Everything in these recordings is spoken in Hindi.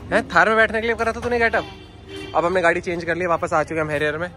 है थार में बैठने के लिए करा था तूने गेटअप। अब हमने गाड़ी चेंज कर ली, वापस आ चुके हम हेरियर में।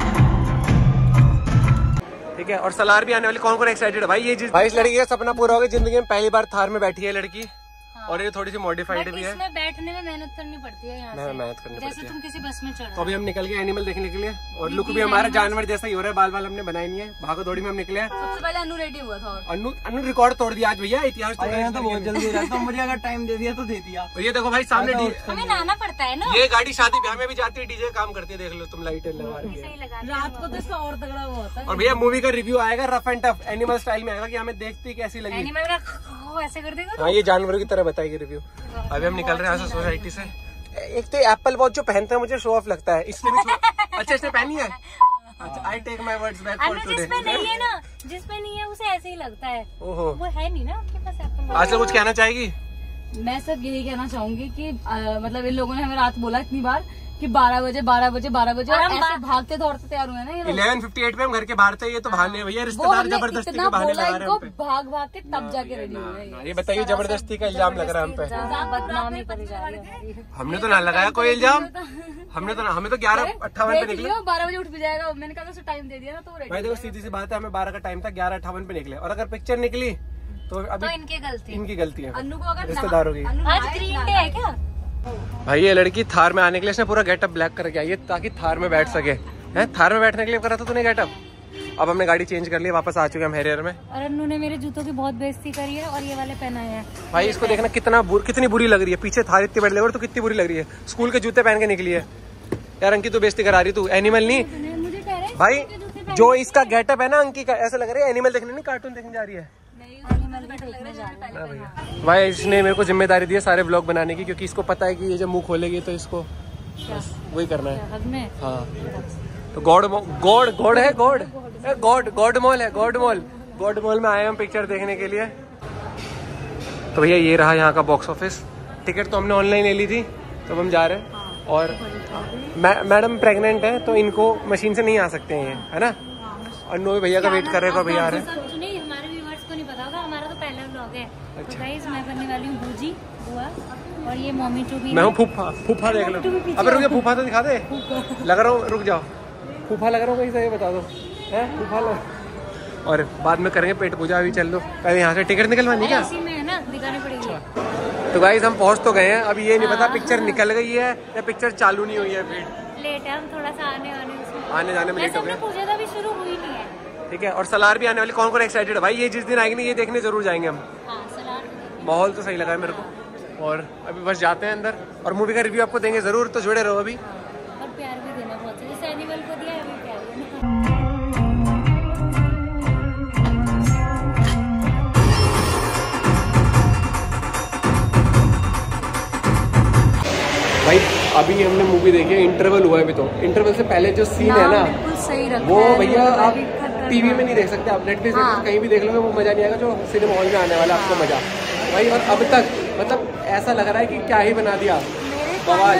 ठीक है, और सलार भी आने वाली। कौन कौन एक्साइटेड है भाई? ये भाई इस लड़की का सपना पूरा हो गया, जिंदगी में पहली बार थार में बैठी है लड़की। और ये थोड़ी सी मॉडिफाइड भी है। इसमें बैठने में मेहनत करनी पड़ती है यहाँ से। मेहनत करनी पड़ती है जैसे तुम किसी बस में चढ़ो। तो अभी हम निकल गए एनिमल देखने के लिए, और लुक भी हमारा जानवर जैसा ही हो रहा है। बाल बाल हमने बनाए नहीं है, भागो दौड़ी में हम निकले। सबसे पहले अनु रेडी हुआ था और अनु रिकॉर्ड तोड़ दिया आज भैया, इतिहास तो बहुत जल्दी हो जाता है। मुझे अगर टाइम दे दिया तो दे दिया। और ये देखो भाई सामने हमें नहाना पड़ता है ना। ये गाड़ी शादी ब्याह में भी जाती है, डीजे काम करती है। देख लो तुम, लाइटें लगा रही है रात को तो इसका और तगड़ा हुआ होता है। और भैया मूवी का रिव्यू आएगा rough and tough animal style में आएगा कि हमें देखती कैसी लगी। एनिमल का ऐसे कर देगा। हाँ, ये जानवरों की तरह बताएगी रिव्यू। अभी हम निकल रहे हैं सोसाइटी से। एक तो एप्पल वॉच जो पहनते हैं मुझे शो ऑफ लगता है, इसलिए भी अच्छा इसने पहनी है। अच्छा, I take my words back for today. जिसपे नहीं है ना, जिसपे नहीं है उसे ऐसे ही लगता है। ओहो, वो है नहीं ना आपके पास एप्पल। आज से कुछ कहना चाहेगी? मैं सब यही कहना चाहूंगी कि मतलब इन लोगों ने हमें रात बोला इतनी बार कि 12 बजे और ऐसे भागते दौड़ते तैयार हुए ना। ये 11:58 पे हम घर के बाहर थे। ये तो भागने भैया रिश्तेदार जबरदस्ती के बहाने लगा रहे हैं हम पे। भाग के तब जाके रेडी हुए। ये बताइए, जबरदस्ती का इल्जाम लग रहा है हम पे। बदनामी करी जा रही है। हमने तो ना लगाया कोई इल्जाम। हमें तो 11:58 पे निकले। 12 बजे उठ भी जाएगा। मैंने कहा टाइम दे दिया ना तो भाई देखो सीधी सी बात है, हमें 12 का टाइम था, 11:58 पे निकले। और अगर पिक्चर निकली तो अभी इनकी गलती है, अन्नू को अगर रिश्तेदारों की। आज ग्रीन डे है क्या? भाई ये लड़की थार में आने के लिए इसने पूरा गेटअप ब्लैक करके आई है ताकि थार में बैठ सके। है थार में बैठने के लिए करा था तूने गेटअप। अब हमने गाड़ी चेंज कर ली, वापस आ चुके हम हेरियर में। और अन्नू ने मेरे जूतों की बहुत बेइज्जती करी है और ये वाले पहनाए हैं। भाई इसको देखना कितनी बुरी लग रही है। पीछे थार इतनी बड़ी लग रही है तो कितनी बुरी लग रही है। स्कूल के जूते पहन के निकली है यार। अंकी तू बेइज्जती करा रही, तू एनिमल नहीं। मुझे कह रहे भाई जो इसका गेटअप है ना अंकी का, ऐसा लग रहा है एनिमल देखने नहीं कार्टून देखने जा रही है। भाई इसने मेरे को जिम्मेदारी दी है सारे व्लॉग बनाने की, क्योंकि इसको पता है कि ये जब मुंह खोलेगी तो इसको बस वही करना है। हाँ तो गॉड मॉल में आए हम पिक्चर देखने के लिए। तो भैया ये रहा यहाँ का बॉक्स ऑफिस। टिकट तो हमने ऑनलाइन ले ली थी, तो हम जा रहे हैं। और मैडम प्रेग्नेंट है तो इनको मशीन से नहीं आ सकते हैं, है ना। और नो भैया का वेट कर रहे हैं भैया आ रहे हैं। तो गाइस मैं बनने वाली हूँ भूजी बुआ, और ये मम्मी टू भी। मैं हूँ फूफा देख लो। अबे रुक जा, फूफा तो दिखा दे। लग रहा हूँ, रुक जाओ, फूफा लग रहा हूँ कहीं से, ये बता दो है फूफा लग। और बाद में करेंगे पेट पूजा। अभी चल लो, पहले यहाँ से टिकट निकलवानी क्या? इसी में है ना, दिखानी पड़ेगी। तो गाइस हम पहुँच तो गए हैं, अभी ये नहीं पता पिक्चर निकल गई है या पिक्चर चालू नहीं हुई है। फिर लेट है, हम थोड़ा सा आने जाने में लेट हो गए। पूजा का भी शुरू हुई नहीं है। ठीक है, और सलार भी आने वाली। कौन कौन एक्साइटेड है भाई? ये जिस दिन आएगी ना, ये देखने जरूर जाएंगे हम। माहौल तो सही लगा है मेरे को। और अभी बस जाते हैं अंदर, और मूवी का रिव्यू आपको देंगे जरूर, तो जुड़े रहो अभी। और प्यार भी देना बहुत, जैसे एनिमल को दिया है प्यार देना। भाई अभी हमने मूवी देखी है, इंटरवल हुआ है अभी। तो इंटरवल से पहले जो सीन है ना, बिल्कुल सही रखा वो है। भैया आप टीवी में नहीं देख सकते, आप नेटफ्लिक्स कहीं भी देख लोगे वो मजा नहीं आएगा जो सिनेमा हॉल में आने वाला आपको मजा भाई। और अब तक मतलब ऐसा लग रहा है कि क्या ही बना दिया बवाल।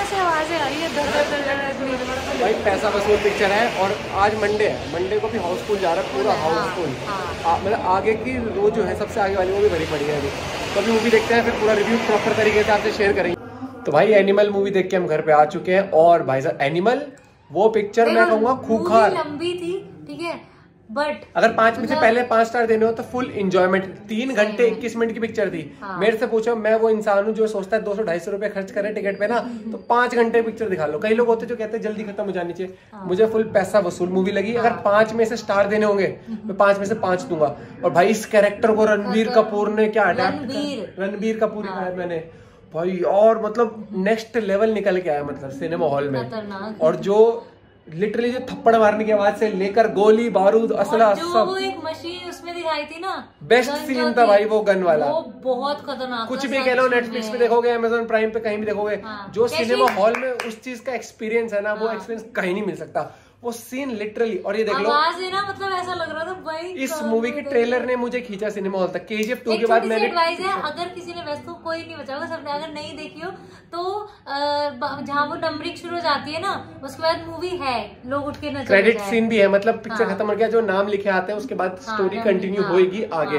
भाई पैसा वसूल पिक्चर है। और आज मंडे है, मंडे को भी हाउसफुल जा रहा है, पूरा हाउसफुल। मतलब आगे की रो जो है सबसे आगे वाली वो भी भरी पड़ी है अभी। तो अभी मूवी देखते हैं, फिर पूरा रिव्यू प्रॉपर तरीके से आपसे शेयर करेंगे। तो भाई एनिमल मूवी देख के हम घर पे आ चुके हैं। और भाई साहब एनिमल वो पिक्चर मैं कहूँगा खूंखार। लंबी थी ठीक है, बट अगर 5 में से पहले 5 स्टार देने हो तो फुल एंजॉयमेंट। 3 घंटे 21 मिनट की पिक्चर थी। मेरे से पूछो, मैं वो इंसान हूँ जो सोचता है 200-250 रुपए खर्च करे टिकट पे ना, तो 5 घंटे पिक्चर दिखा लो। कई लोग होते जो कहते हैं जल्दी खत्म हो जानी चाहिए। मुझे फुल पैसा वसूल मूवी लगी। अगर 5 में से स्टार देने होंगे मैं 5 में से 5 दूंगा। और भाई इस कैरेक्टर को रणबीर कपूर ने क्या अडेप्ट, रणबीर कपूर का मैंने भाई, और मतलब नेक्स्ट लेवल निकल के आया मतलब सिनेमा हॉल में। और जो लिटरली जो थप्पड़ मारने की आवाज से लेकर गोली बारूद असला सब, वो एक मशीन उसमें दिखाई थी ना, बेस्ट सीन था भाई वो गन वाला। वो बहुत खतरनाक। कुछ भी कह लो, नेटफ्लिक्स पे देखोगे, अमेज़न प्राइम पे कहीं भी देखोगे, जो सिनेमा हॉल में उस चीज का एक्सपीरियंस है ना, वो एक्सपीरियंस कहीं नहीं मिल सकता। वो सीन लिटरली। और ये देख लो आवाज है ना, मतलब ऐसा लग रहा था भाई इस मूवी के ट्रेलर ने मुझे खींचा सिनेमा हॉल तक। KGF 2 के बाद मैंने एडवाइस है, अगर किसी ने वैसे तो कोई नहीं बचाओगे सबने, अगर नहीं देखी हो तो जहाँ वो डंबरिंग शुरू हो जाती है ना, उसके बाद मूवी है, लोग उठ के नचते हैं। क्रेडिट सीन भी है, मतलब पिक्चर खत्म हो गया, जो नाम लिखे आते हैं उसके बाद स्टोरी कंटिन्यू होगी आगे।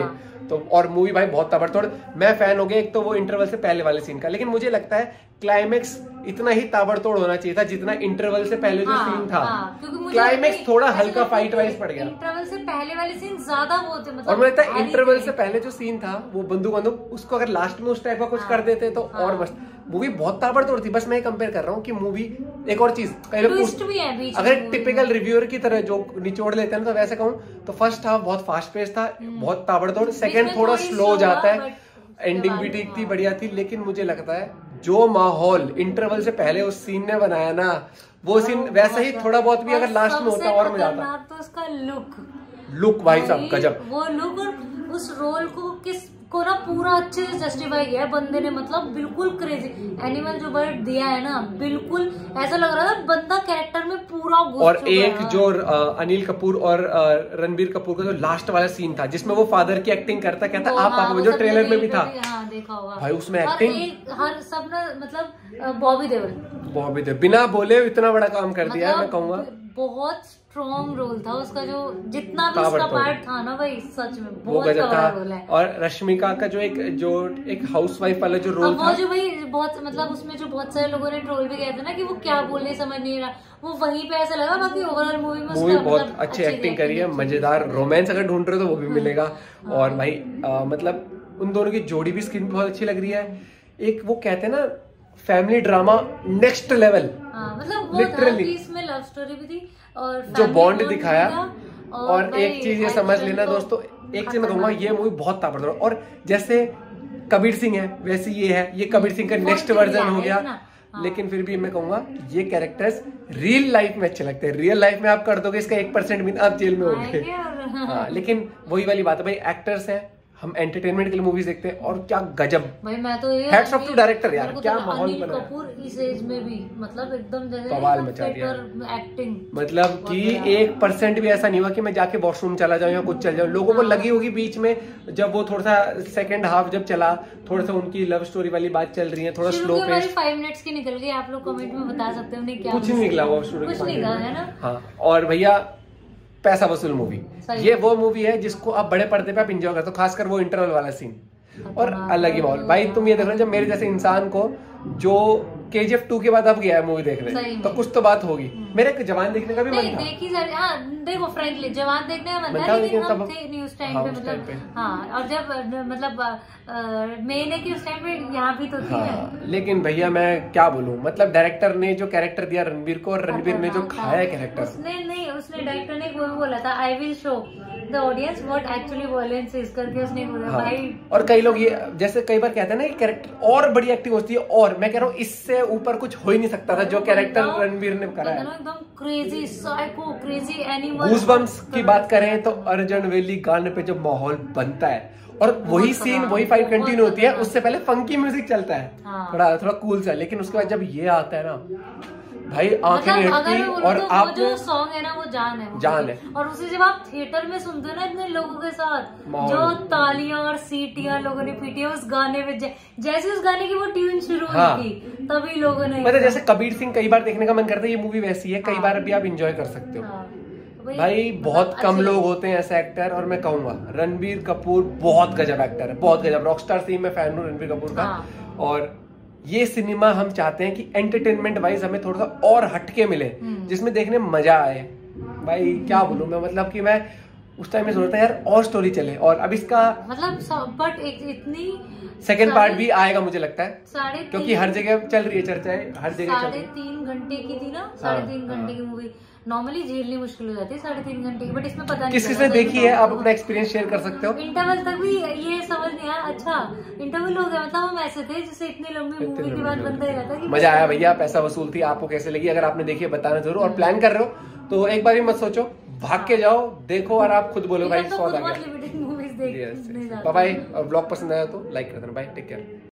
तो और मूवी भाई बहुत ताबड़तोड़, मैं फैन हो गया एक तो वो इंटरवल से पहले वाले सीन का, लेकिन मुझे लगता है क्लाइमेक्स इतना ही ताबड़तोड़ होना चाहिए था जितना इंटरवल से पहले जो सीन था। क्लाइमेक्स थोड़ा हल्का फाइट वाइज पड़ गया, इंटरवल से पहले वाले सीन ज्यादा वो थे, मतलब और मुझे लगता है इंटरवल से पहले जो सीन था वो बंदूक उसको अगर लास्ट में उस टाइप का कुछ कर देते तो और बस मूवी बहुत ताबड़तोड़ थी। बस मैं कंपेयर कर रहा हूँ कि मूवी एक और चीज कई लोग अगर टिपिकल रिव्यूअर की तरह जो निचोड़ लेते हैं तो वैसे कहूँ तो फर्स्ट हाफ बहुत फास्ट पेस था, बहुत ताबड़तोड़, सेकंड थोड़ा स्लो जाता है, एंडिंग भी ठीक थी, बढ़िया थी। लेकिन मुझे लगता है जो माहौल इंटरवल से पहले उस सीन ने बनाया ना, वो सीन वैसा ही थोड़ा बहुत भी अगर लास्ट में होता और मजा आता। तो उसका लुक भाई साहब गजब, वो लुक और उस रोल को ना पूरा अच्छे से जस्टिफाई किया बंदे ने, मतलब बिल्कुल क्रेजी एनिमल जो वर्ड दिया है ना, बिल्कुल ऐसा लग रहा था बंदा कैरेक्टर में पूरा घुस और चुका एक है। जो अनिल कपूर और रणबीर कपूर का जो लास्ट वाला सीन था जिसमें वो फादर की एक्टिंग करता कहता आप पापा, जो ट्रेलर में भी था, हाँ देखा होगा भाई उसमें एक्टिंग हर सब ना, मतलब बॉबी देओल बिना बोले इतना बड़ा काम कर दिया है, मैं कहूंगा बहुत स्ट्रॉन्ग रोल था उसका, जो जितना भी उसका पार्ट था ना भाई सच में बहुत तगड़ा रोल है। और रश्मिका का जो एक हाउसवाइफ वाला जो रोल था, वो जो भाई बहुत मतलब उसमें जो बहुत सारे लोगों ने ट्रोल भी किया था ना कि वो क्या बोलने समझ नहीं रहा, वो वहीं पे ऐसा लगा। बाकी ओवरऑल मूवी में मूवी बहुत अच्छी एक्टिंग करी है, मजेदार रोमांस अगर ढूंढ रहे हो तो वो भी मिलेगा। और भाई मतलब उन दोनों की जोड़ी भी स्क्रीन बहुत अच्छी लग रही है। एक वो कहते हैं ना फैमिली ड्रामा नेक्स्ट लेवल, मतलब लिटरली इसमें लव स्टोरी भी थी और जो बॉन्ड दिखाया। और एक चीज ये समझ लेना दोस्तों, एक चीज मैं कहूंगा ये मूवी बहुत ताबड़तोड़, और जैसे कबीर सिंह है वैसे ये है, ये कबीर सिंह का नेक्स्ट वर्जन हो गया। लेकिन फिर भी मैं कहूंगा ये कैरेक्टर्स रियल लाइफ में अच्छे लगते हैं। रियल लाइफ में आप कर दोगे इसका 1% भी आप जेल में होगे। हाँ, लेकिन वही वाली बात है भाई, एक्टर्स हैं, हम एंटरटेनमेंट के लिए मूवीज देखते हैं, और क्या गजब भाई। मैं तो ये हैट्स ऑफ टू डायरेक्टर यार, क्या माहौल अनिल कपूर इस एज में भी मतलब एकदम जैसे बवाल मचा दिया एक्टिंग, मतलब कि 1% भी ऐसा नहीं हुआ कि मैं जाके वॉशरूम चला जाऊं या कुछ चल जाऊं। लोगों को लगी होगी बीच में जब वो थोड़ा सा सेकंड हाफ जब चला, थोड़ा सा उनकी लव स्टोरी वाली बात चल रही है, थोड़ा स्लो पेस, 5 मिनट्स की निकल गई। आप लोग कमेंट में बता सकते हो क्या कुछ नहीं निकला वो कुछ नहीं था, है ना। हाँ, और भैया पैसा वसूल मूवी, ये वो मूवी है जिसको आप बड़े पर्दे पे आप एंजॉय करते हो, खासकर वो इंटरवल वाला सीन और अलग ही माहौल। भाई तुम ये देखो, जब मेरे जैसे इंसान को जो KGF 2 के बाद अब गया है मूवी देखने, तो कुछ तो बात होगी। मेरे जवान देखने का भी मन था, देखी हाँ देखो फ्रेंकली जवान देखने का मन था, लेकिन हम थे नहीं उस टाइम पे, मतलब हाँ। और जब मतलब मैंने की उस टाइम पे यहाँ भी तो थी हाँ, लेकिन भैया मैं क्या बोलूं, मतलब डायरेक्टर ने जो कैरेक्टर दिया रणबीर को, और रणबीर ने जो खाया कैरेक्टर, उसने डायरेक्टर ने वो बोला था I will show the audience what actually violence is करके उसने बोला। हाँ, भाई और कई लोग ये जैसे कई बार कहते हैं ना कि कैरेक्टर और बड़ी एक्टिंग होती है, और मैं कह रहा हूँ इससे ऊपर कुछ हो ही नहीं सकता था जो कैरेक्टर रणबीर ने करा है। एकदम crazy psycho, crazy animal. Goosebumps की बात करें तो अर्जुन वैली गाने पे जो माहौल बनता है, और वही सीन वही फाइट कंटिन्यू होती है, उससे पहले फंकी म्यूजिक चलता है, थोड़ा कूल सा, लेकिन उसके बाद जब ये आता है ना भाई आंखें नहीं हटती। और आप जो सॉन्ग है ना वो जान है, और उसे जब आप थिएटर में सुनते हो ना इतने लोगों के साथ, जो तालियां और सीटियां लोगों ने पीटी है उस गाने में, जैसे उस गाने की वो ट्यून शुरू हुई थी तभी लोगों ने, मतलब जैसे कबीर सिंह कई बार देखने का मन करता है, ये मूवी वैसी है, कई बार भी आप इंजॉय कर सकते हो। भाई बहुत कम लोग होते हैं ऐसे एक्टर, और मैं कहूंगा रणबीर कपूर बहुत गजब एक्टर है, बहुत गजब रॉकस्टार थी। मैं फैन हूँ रणबीर कपूर का, और ये सिनेमा हम चाहते हैं कि एंटरटेनमेंट वाइज हमें थोड़ा सा और हटके मिले, जिसमें देखने में मजा आए। भाई क्या बोलूं मैं, मतलब कि मैं उस टाइम में सोचता यार और स्टोरी चले, और अब इसका मतलब बट इतनी सेकंड पार्ट भी आएगा मुझे लगता है, क्योंकि हर जगह चल रही है चर्चाएं, हर जगह चल रही है। 3.5 घंटे की थी ना, 3.5 घंटे की मूवी नॉर्मली झेलनी मुश्किल हो जाती है 3.5 घंटे की, बट इसमें पता नहीं किसी देखी है, आप अपना एक्सपीरियंस शेयर कर सकते हो। इंटरवल तक भी ये समझ नहीं आया, अच्छा इंटरवल हो गया, मतलब हम ऐसे थे जिससे इतनी लंबी मूवी के बाद बनता ही रहता है। मजा आया भैया, पैसा वसूल थी। आपको कैसे लगी? अगर आपने देखी है बताना जरूर, और प्लान कर रहे हो तो एक बार भी मत सोचो, भाग के जाओ, देखो, और आप खुद बोलो भाई स्वाद आ गया। बाय बाय, और ब्लॉग पसंद आया तो लाइक कर देना। Bye, take care.